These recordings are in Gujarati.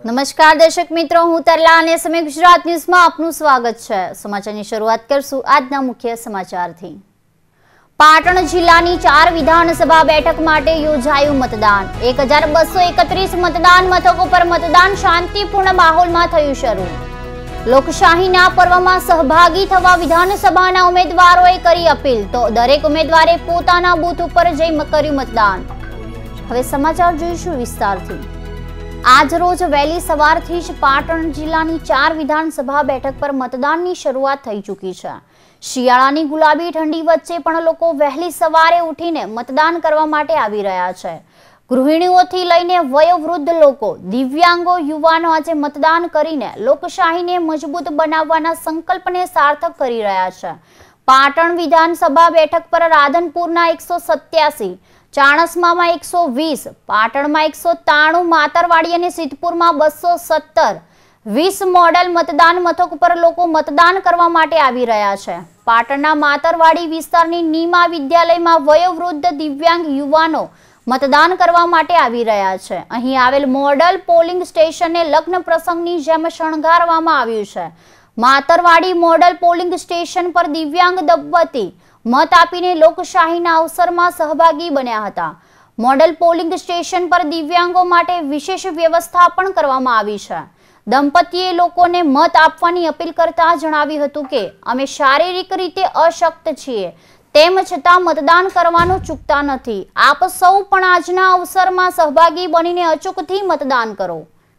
નમસ્કાર દર્શક મિત્રો, હું તરલા અને સમય ગુજરાત ન્યૂઝમાં આપનું સ્વાગત છે। સમાચારની શરૂઆત કરશું આજના મુખ્ય સમાચારથી। પાટણ જિલ્લાની 4 વિધાનસભા બેઠક માટે યોજાયું મતદાન। 1231 મતદાન મથકો પર મતદાન શાંતિપૂર્ણ માહોલમાં થયું શરૂ। લોકશાહીના પર્વમાં સહભાગી થવા વિધાનસભાના ઉમેદવારોએ કરી અપીલ, તો દરેક ઉમેદવારે પોતાના બૂથ ઉપર જઈ કર્યું મતદાન। હવે સમાચાર જોઈશું વિસ્તારથી। આજ રોજ વહેલી સવારથી જ પાટણ જિલ્લાની 4 વિધાનસભા બેઠક પર મતદાનની શરૂઆત થઈ ચૂકી છે। શિયાળાની ગુલાબી ઠંડી વચ્ચે પણ લોકો વહેલી સવારે ઉઠીને મતદાન કરવા માટે આવી રહ્યા છે। ગૃહિણીઓથી લઈને વયોવૃદ્ધ લોકો, દિવ્યાંગો, યુવાનો આજે મતદાન કરીને લોકશાહીને મજબૂત બનાવવાના સંકલ્પને સાર્થક કરી રહ્યા છે। પાટણ વિધાનસભા બેઠક પર રાધનપુરના 187, ચાણસ્મામાં 120, પાટણમાં 193, માતરવાડી અને સિદ્ધપુરમાં 217, 20 મોડલ મતદાન મથક પર લોકો મતદાન કરવા માટે આવી રહ્યા છે। પાટણના માતરવાડી વિસ્તારની નીમા વિદ્યાલયમાં વયોવૃદ્ધ દિવ્યાંગ યુવાનો મતદાન કરવા માટે આવી રહ્યા છે। અહીં આવેલ મોડલ પોલિંગ સ્ટેશનને લગ્ન પ્રસંગની જેમ શણગારવામાં આવ્યું છે। માતરવાડી મોડલ પોલિંગ સ્ટેશન પર દિવ્યાંગ દંપતી મત આપીને લોકશાહીના અવસરમાં સહભાગી બન્યા હતા। મોડલ પોલિંગ સ્ટેશન પર દિવ્યાંગો માટે વિશેષ વ્યવસ્થા પણ કરવામાં આવી છે। દંપતીએ લોકોને મત આપવાની અપીલ કરતા જણાવ્યું હતું કે અમે શારીરિક રીતે અશક્ત છીએ, તેમ છતાં મતદાન કરવાનું ચૂકતા નથી। આપ સૌ પણ આજના અવસરમાં સહભાગી બનીને અચૂકથી મતદાન કરો।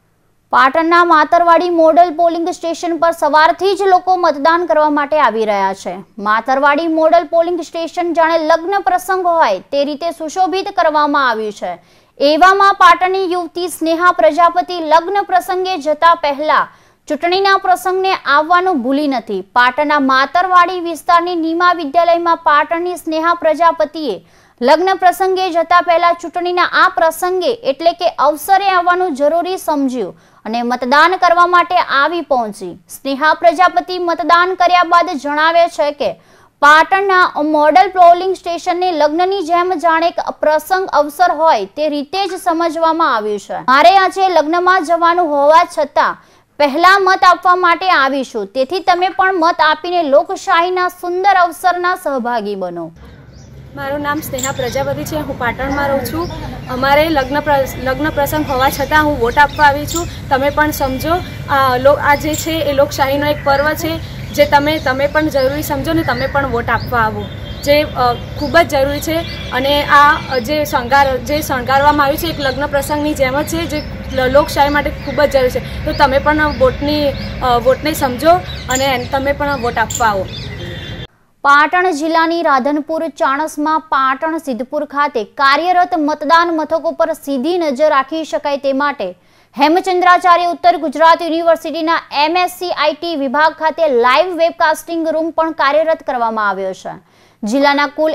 પાટણના માતરવાડી મોડલ પોલિંગ સ્ટેશન પર સવારથી જ લોકો મતદાન કરવા માટે આવી રહ્યા છે। માતરવાડી મોડલ પોલિંગ સ્ટેશન જાણે લગ્ન પ્રસંગ હોય તે રીતે સુશોભિત કરવામાં આવ્યું છે। એવામાં પાટણની યુવતી સ્નેહા પ્રજાપતિ લગ્ન પ્રસંગે જતા પહેલા ચૂંટણીના પ્રસંગને આવવાનું ભૂલી નથી। પાટણના માતરવાડી વિસ્તારની નીમા વિદ્યાલયમાં પાટણની સ્નેહા પ્રજાપતિએ લગ્ન પ્રસંગે જતા પહેલા ચૂંટણીના આ પ્રસંગે એટલે કે અવસરે આવવાનું જરૂરી સમજ્યું અને મતદાન કરવા માટે આવી પહોંચી। સ્નેહા પ્રજાપતિ મતદાન કર્યા બાદ જણાવે છે કે પાટણના મોડલ પોલિંગ સ્ટેશનને લગ્નની જેમ જાણે એક પ્રસંગ અવસર હોય તે રીતે જ સમજવામાં આવ્યું છે। મારે આજે લગ્નમાં જવાનું હોવા છતાં પહેલા મત આપવા માટે આવીશું, તેથી તમે પણ મત આપીને લોકશાહીના સુંદર અવસરના સહભાગી બનો। મારું નામ સ્નેહા પ્રજાપતિ છે। હું પાટણમાં રહું છું। અમારે લગ્ન પ્રસંગ હોવા છતાં હું વોટ આપવા આવી છું। તમે પણ સમજો, આ જે છે એ લોકશાહીનો એક પર્વ છે, જે તમે પણ જરૂરી સમજો ને તમે પણ વોટ આપવા આવો, જે ખૂબ જ જરૂરી છે। અને આ જે શણગારવામાં આવ્યું છે એક લગ્ન પ્રસંગની જેમ જ છે, જે લોકશાહી માટે ખૂબ જ જરૂરી છે। તો તમે પણ વોટને સમજો અને તમે પણ વોટ આપવા આવો। પાટણ જિલ્લાની રાધનપુર, ચાણસ્મા, પાટણ, સિદ્ધપુર ખાતે કાર્યરત મતદાન મથકો પર સીધી નજર રાખી શકાય તે માટે હેમચંદ્રાચાર્ય ઉત્તર ગુજરાત યુનિવર્સિટીના MSc IT વિભાગ ખાતે લાઈવ વેબકાસ્ટિંગ રૂમ પણ કાર્યરત કરવામાં આવ્યો છે। જિલ્લાના કુલ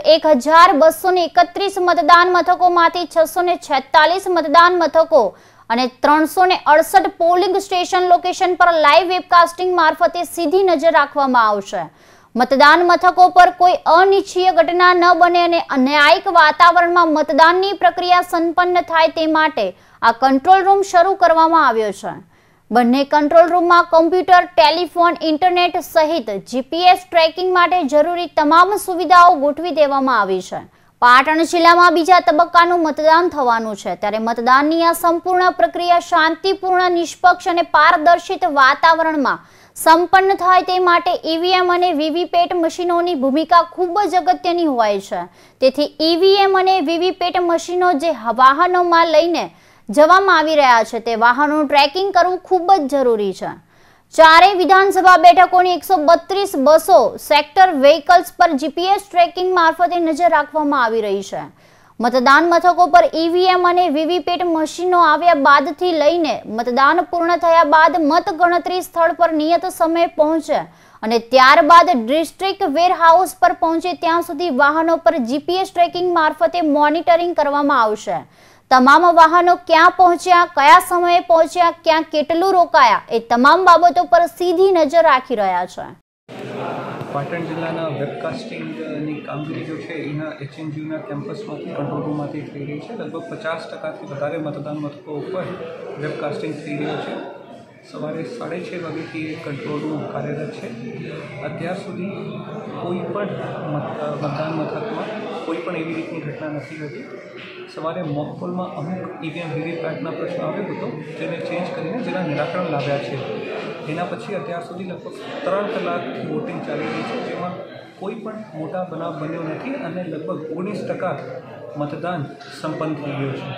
1231 મતદાન મથકોમાંથી 646 મતદાન મથકો અને 368 પોલિંગ સ્ટેશન લોકેશન પર લાઈવ વેબકાસ્ટિંગ મારફતે સીધી નજર રાખવામાં આવશે। મતદાન મથકો પર કોઈ અનિચ્છનીય ઘટના ન બને અને ન્યાયિક વાતાવરણમાં મતદાનની પ્રક્રિયા સંપન્ન થાય તે માટે આ કંટ્રોલ રૂમ શરૂ કરવામાં આવ્યો છે। બંને કંટ્રોલ રૂમમાં કોમ્પ્યુટર, ટેલિફોન, ઇન્ટરનેટ સહિત GPS ટ્રેકિંગ માટે જરૂરી તમામ સુવિધાઓ ગોઠવી દેવામાં આવી છે। પાટણ જિલ્લામાં બીજા તબક્કાનું મતદાન થવાનું છે, ત્યારે મતદાનની આ સંપૂર્ણ પ્રક્રિયા શાંતિપૂર્ણ, નિષ્પક્ષ અને પારદર્શિત વાતાવરણમાં સંપન્ન થાય તે માટે EVM અને VVPAT મશીનોની ભૂમિકા ખૂબ જ અગત્યની હોય છે। તેથી EVM અને VVPAT મશીનો જે વાહનોમાં લઈને જવામાં આવી રહ્યા છે તે વાહનોનું ટ્રેકિંગ કરવું ખૂબ જ જરૂરી છે। ચારેય વિધાનસભા બેઠકોની 132 બસો સેક્ટર વ્હીકલ્સ પર GPS ટ્રેકિંગ મારફતે નજર રાખવામાં આવી રહી છે। મતદાન મથકો પર EVM અને VVPAT મશીનો આવ્યા બાદથી લઈને મતદાન પૂર્ણ થયા બાદ મત ગણતરી સ્થળ પર નિયત સમયે પહોંચે અને ત્યારબાદ ડિસ્ટ્રિક્ટ વેરહાઉસ પર પહોંચે ત્યાં સુધી વાહનો પર GPS ટ્રેકિંગ મારફતે મોનિટરિંગ કરવામાં આવશે। તમામ વાહનો ક્યાં પહોંચ્યા, કયા સમયે પહોંચ્યા, ક્યાં કેટલું રોકાયા, એ તમામ બાબતો પર સીધી નજર રાખી રહ્યા છે। પાટણ જિલ્લાના વેબકાસ્ટિંગની કામગીરી જો છે એના HNGUના કેમ્પસમાંથી કંટ્રોલ રૂમમાંથી થઈ રહી છે. લગભગ 50%થી વધારે મતદાન મથકો ઉપર વેબકાસ્ટિંગ થઈ રહ્યું છે. સવારે 6:30 વાગ્યાથી એ કંટ્રોલ રૂમ કાર્યરત છે. અત્યાર સુધી કોઈ પણ મતદાન મથકમાં કોઈ પણ એવી રીતની ઘટના નથી ઘટી. સવારે મોકપોલમાં અમુક EVM વીવીપેટના પ્રશ્નો આવ્યો હતો જેને ચેન્જ કરીને જેના નિરાકરણ લાવ્યા છે. એના પછી અત્યાર સુધી લગભગ 3 કલાકથી વોટિંગ ચાલી રહી છે, જેમાં કોઈ પણ મોટા બનાવ બન્યો નથી અને લગભગ 19% મતદાન સંપન્ન થઈ ગયું છે.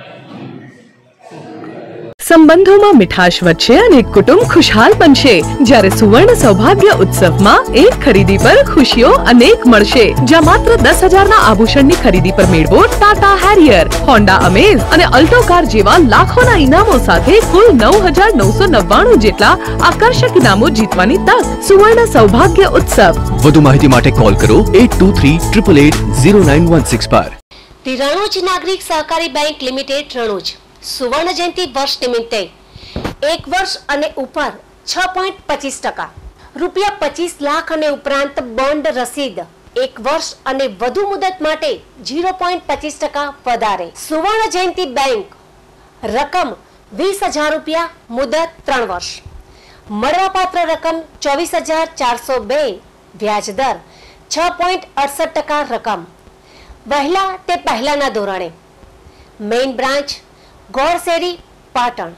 સંબંધોમાં મીઠાશ વધશે અને કુટુંબ ખુશહાલ બનશે જ્યારે સુવર્ણ સૌભાગ્ય ઉત્સવમાં એક ખરીદી પર ખુશીઓ અનેક મળશે. જ્યાં માત્ર 10,000ના આભૂષણની ખરીદી પર મેળવો ટાટા હેરિયર, હોન્ડા અમેઝ અને અલ્ટો કાર જેવા લાખોના ઇનામો સાથે કુલ 9,999 જેટલા આકર્ષક ઇનામો જીતવાની તક. સુવર્ણ સૌભાગ્ય ઉત્સવ. વધુ માહિતી માટે કોલ કરો 8238880916 પર. રણુજ નાગરિક સહકારી બેંક લિમિટેડ રણુજ સુવર્ણ જયંતિ વર્ષ નિમિત્તે 1 વર્ષ અને ઉપર 6.25%, રૂપિયા 25 લાખ અને ઉપરાંત બોન્ડ રસીદ 1 વર્ષ અને વધુ મુદત માટે 0.25% વધારે. સુવર્ણ જયંતિ બેંક રકમ 20,000 રૂપિયા, મુદત 3 વર્ષ. મળવાપાત્ર રકમ 24,402, વ્યાજ દર 6.68% રકમ. વહેલા તે પહેલાના ધોરણે. Main branch Gorseri, Patan.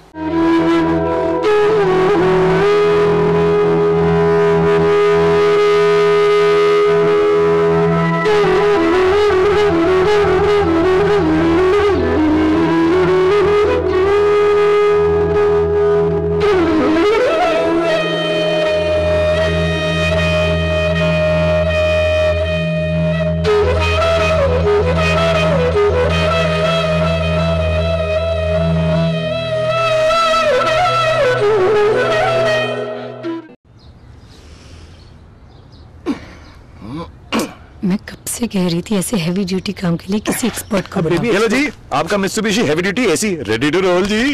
मैं कब से कह रही थी ऐसे हैवी ड्यूटी काम के लिए किसी एक्सपर्ट को बुलाओ। हेलो जी, आपका Mitsubishi heavy duty AC ready to roll जी।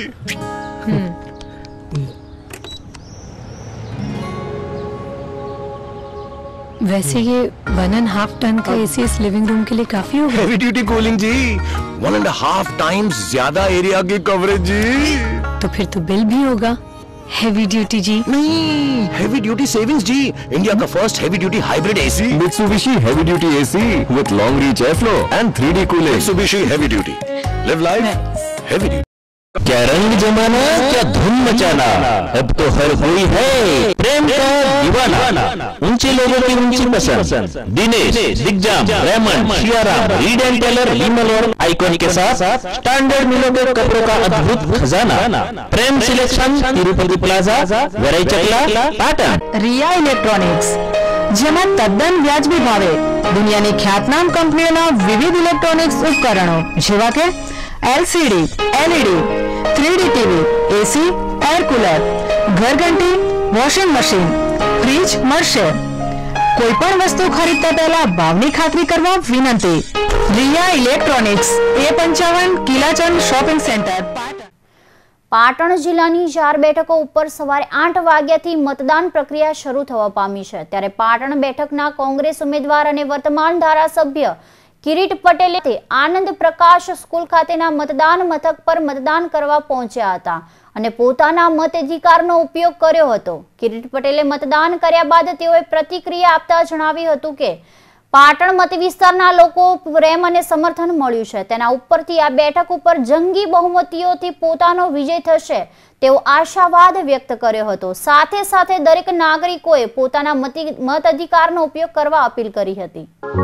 वैसे ये 1.5 टन का एसी इस लिविंग रूम के लिए काफी होगा। हैवी ड्यूटी कूलिंग जी, 1.5 टाइम्स ज्यादा एरिया की कवरेज जी। तो फिर तो बिल भी होगा हैवी ड्यूटी जी। नहीं, हैवी ड्यूटी सेविंग्स जी, इंडिया का first heavy duty hybrid AC Mitsubishi heavy duty AC with long reach air flow and 3D cooling. Mitsubishi heavy duty, live life heavy duty. क्या रंग जमाना, क्या धूम मचाना, अब तो हर कोई है प्रेम का दीवाना। ऊंचे लोगों की ऊंची पसंद, Dinesh, Digjam, Raymond, Siyaram, Reid and Taylor, Vimal और आइकॉन के साथ स्टैंडर्ड मिलों के कपड़ों का अद्भुत खजाना। Prem selection, Tirupati plaza, Varai Chakla, Patan. रिया इलेक्ट्रॉनिक्स, જેમાં તદ્દન વ્યાજબી ભાવે દુનિયાની ખ્યાતનામ કંપનીઓના વિવિધ ઇલેક્ટ્રોનિક્સ ઉપકરણો જેવા કે LCD, LED, 3D TV, AC, air cooler, ઘરઘંટી, વોશિંગ મશીન, ફ્રીજ મળશે. કોઈ પણ વસ્તુ ખરીદતા પહેલા ભાવની ખાતરી કરવા વિનંતી. Riya electronics, A55 Kilachand shopping centre, Patan. Patan જિલ્લાની 4 બેઠકો ઉપર સવારે 8 વાગ્યાથી મતદાન પ્રક્રિયા શરૂ થવા પામી છે. ત્યારે પાટણ બેઠકના કોંગ્રેસ ઉમેદવાર અને વર્તમાન ધારાસભ્ય કિરીટ પટેલે આનંદ પ્રકાશ સ્કૂલ ખાતેના મતદાન મથક પર મતદાન કરવા પહોંચ્યા હતા અને પોતાના મતાધિકારનો ઉપયોગ કર્યો હતો. કિરીટ પટેલે મતદાન કર્યા બાદ તેઓએ પ્રતિક્રિયા આપતા જણાવ્યું હતું કે પાટણ મત વિસ્તારના લોકો પ્રેમ અને સમર્થન મળ્યું છે. તેના ઉપરથી આ બેઠક ઉપર જંગી બહુમતીઓથી પોતાનો વિજય થશે તેવો આશાવાદ વ્યક્ત કર્યો હતો. સાથે સાથે દરેક નાગરિકોએ પોતાના મતાધિકારનો ઉપયોગ કરવા અપીલ કરી હતી.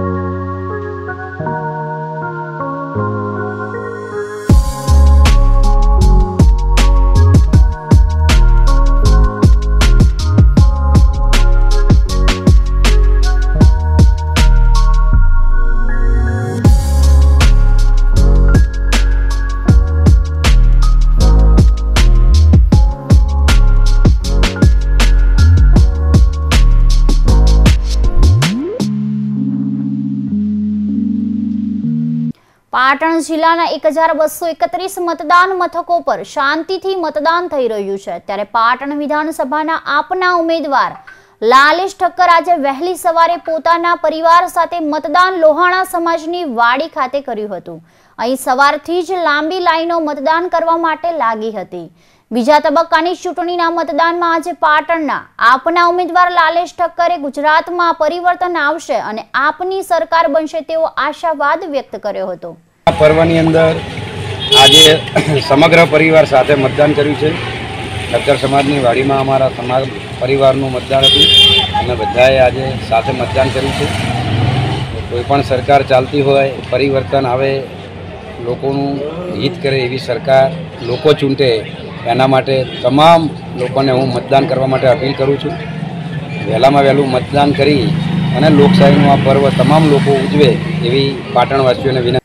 પાટણ જિલ્લાના 1231 મતદાન મથકો પર શાંતિથી મતદાન થઈ રહ્યું છે. ત્યારે પાટણ વિધાનસભાના આપના ઉમેદવાર લાલેશ ઠક્કર આજે વહેલી સવારે પોતાના પરિવાર સાથે મતદાન લોહાણા સમાજની વાડી ખાતે કર્યું હતું. અહીં સવારથી જ લાંબી લાઈનો મતદાન કરવા માટે લાગી હતી. બીજા તબક્કાની ચૂંટણીના મતદાનમાં આજે પાટણના આપના ઉમેદવાર લાલેશ ઠક્કરે ગુજરાતમાં પરિવર્તન આવશે અને આપની સરકાર બનશે તેવો આશાવાદ વ્યક્ત કર્યો હતો. પર્વની અંદર આજે સમગ્ર પરિવાર સાથે મતદાન કર્યું છે. ઠક્કર સમાજની વાડીમાં અમારા સમાજ પરિવારનું મતદાન હતું અને બધાએ આજે સાથે મતદાન કર્યું છે. કોઈ પણ સરકાર ચાલતી હોય, પરિવર્તન આવે, લોકોનું હિત કરે એવી સરકાર લોકો ચૂંટે, એના માટે તમામ લોકોને હું મતદાન કરવા માટે અપીલ કરું છું. વહેલામાં વહેલું મતદાન કરી અને લોકશાહીનું આ પર્વ તમામ લોકો ઉજવે એવી પાટણવાસીઓને વિનંતી.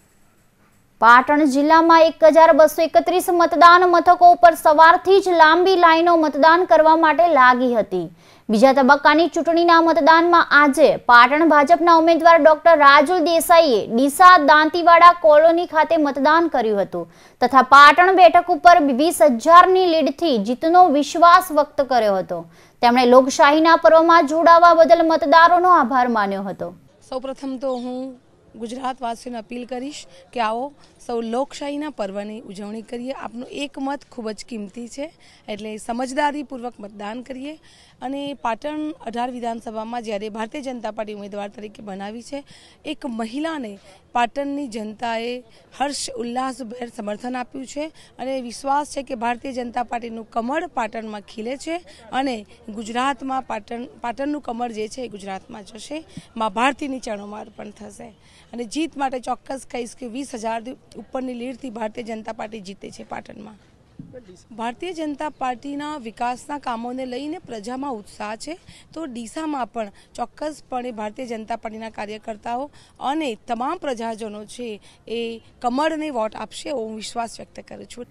પાટણ જિલ્લામાં 1231 મતદાન મથકો ઉપર સવારથી જ લાંબી લાઈનો મતદાન કરવા માટે લાગી હતી. બીજા તબક્કાની ચૂંટણીના મતદાનમાં આજે પાટણ ભાજપના ઉમેદવાર ડોક્ટર રાજુલ દેસાઈએ ડીસા દાંતીવાડા કોલોની ખાતે મતદાન કર્યું હતું તથા પાટણ બેઠક ઉપર 20,000ની લીડથી જીતનો વિશ્વાસ વ્યક્ત કર્યો હતો. તેમણે લોકશાહીના પર્વમાં જોડાવા બદલ મતદારોનો આભાર માન્યો હતો. સૌપ્રથમ તો હું ગુજરાતવાસીઓને અપીલ કરીશ કે આવો સૌ લોકશાહીના પર્વની ઉજવણી કરીએ. આપનો એક મત ખૂબ જ કિંમતી છે, એટલે સમજદારીપૂર્વક મતદાન કરીએ. અને પાટણ 18 વિધાનસભામાં જ્યારે ભારતીય જનતા પાર્ટી ઉમેદવાર તરીકે બનાવી છે, એક મહિલાને પાટણની જનતાએ હર્ષ ઉલ્લાસભેર સમર્થન આપ્યું છે અને વિશ્વાસ છે કે ભારતીય જનતા પાર્ટીનું કમળ પાટણમાં ખીલે છે અને ગુજરાતમાં પાટણનું કમળ જે છે એ ગુજરાતમાં જશે. મા ભારતીની ચરણોમાં અર્પણ થશે અને જીત માટે ચોક્કસ કહીશ કે 20,000 ઉપરની લીડથી ભારતીય જનતા પાર્ટી જીતે છે પાટણમાં. ભારતીય જનતા પાર્ટીના વિકાસના કામોને લઈને પ્રજામાં ઉત્સાહ છે, તો ડીસામાં પણ ચોક્કસપણે ભારતીય જનતા પાર્ટીના કાર્યકર્તાઓ અને તમામ પ્રજાજનો છે એ કમળને વોટ આપશે એવો હું વિશ્વાસ વ્યક્ત કરું છું.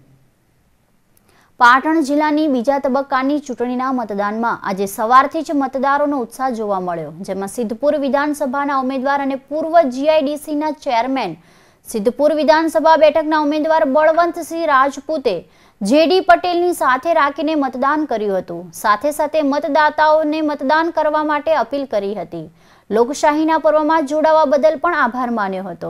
પાટણ જિલ્લાની બીજા તબક્કાની ચૂંટણીના મતદાનમાં આજે સવારથી જ મતદારોનો ઉત્સાહ જોવા મળ્યો, જેમાં સિદ્ધપુર વિધાનસભાના ઉમેદવાર અને પૂર્વ GIDCના ચેરમેન, સિદ્ધપુર વિધાનસભા બેઠકના ઉમેદવાર બળવંતસિંહ રાજપૂતે JD પટેલની સાથે રાખીને મતદાન કર્યું હતું. સાથે સાથે મતદાતાઓને મતદાન કરવા માટે અપીલ કરી હતી. લોકશાહીના પર્વમાં જોડાવા બદલ પણ આભાર માન્યો હતો.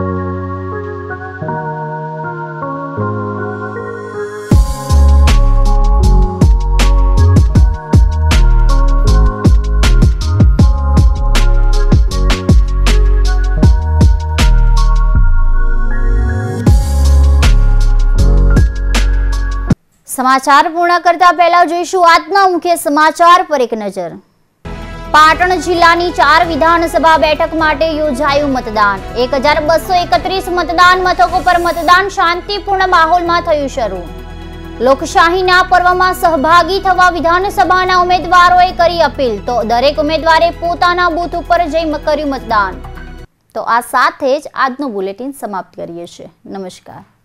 સમાચાર પૂર્ણ કરતા પહેલા જોઈશું આજના મુખ્ય સમાચાર પર એક નજર. પાટણ જિલ્લાની 4 વિધાનસભા બેઠક માટે યોજાયું મતદાન. 1231 મતદાન મથકો પર મતદાન શાંતિપૂર્ણ માહોલમાં થયું શરૂ. લોકશાહીના પર્વમાં સહભાગી થવા વિધાનસભાના ઉમેદવારોએ કરી અપીલ, તો દરેક ઉમેદવારે પોતાના બૂથ ઉપર જઈ કર્યું મતદાન. તો આ સાથે જ આજનું બુલેટિન સમાપ્ત કરીએ છીએ. નમસ્કાર.